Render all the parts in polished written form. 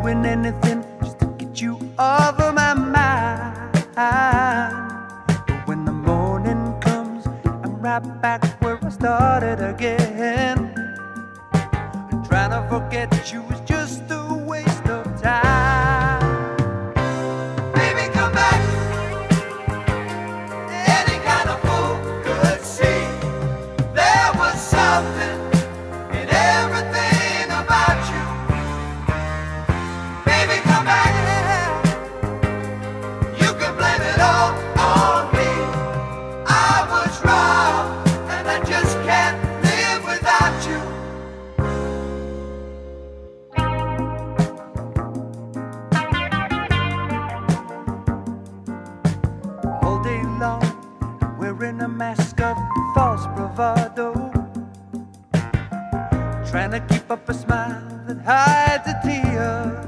doing anything just to get you off of my mind. But when the morning comes, I'm right back where I started again. And trying to forget you is just a waste of time. Baby, come back. Any kind of fool could see there was something in everything about you. Baby, come back. You can blame it all on me. I was wrong, and I just can't live without you. All day long, wearing a mask of false bravado, trying to keep up a smile that hides a tear.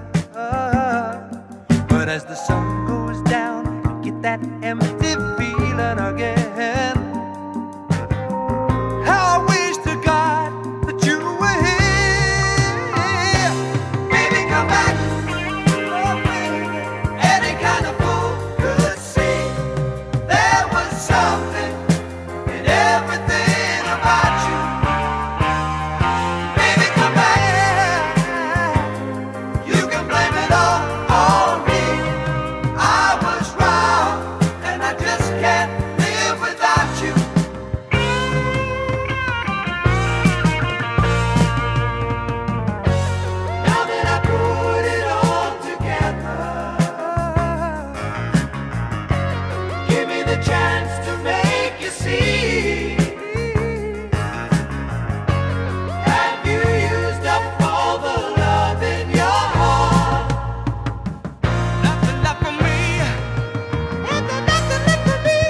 But as the sun goes down, you get that empty feeling again. How I wish to God that you were here. Baby, come back. Oh, baby. Any kind of fool could see there was something in everything about you. Baby, come back. You can blame it all on me. I was wrong, and I just can't live without you. Now that I put it all together, give me the chance to make you see. Have you used up all the love in your heart? Nothing left for me. Ain't there nothing left for me?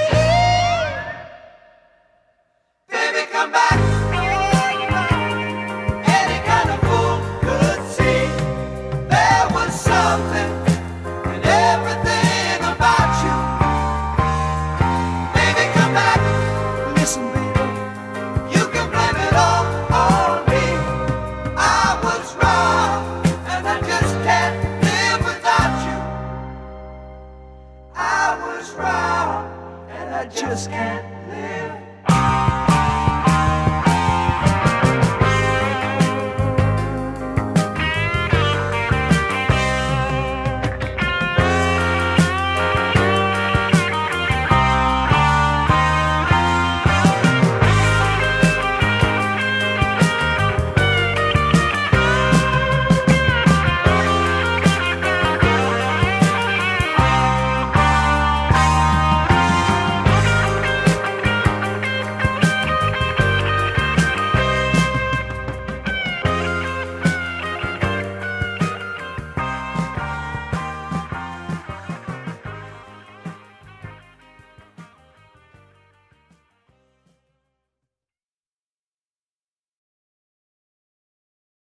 Baby, come back. Any kind of fool could see there was something in everything about you. Baby, come back. Listen, baby, you can blame it all on me. I was wrong, and I just can't live without you. I was wrong, and I just can't